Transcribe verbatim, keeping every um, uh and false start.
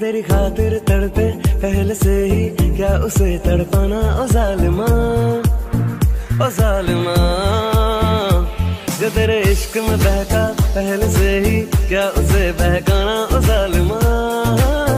तेरी खातिर तड़पे पहले से ही, क्या उसे तड़पाना ओ जालिमा, ओ जालिमा। जो तेरे इश्क में बहका पहले से ही, क्या उसे बहकाना ओ जालिमा।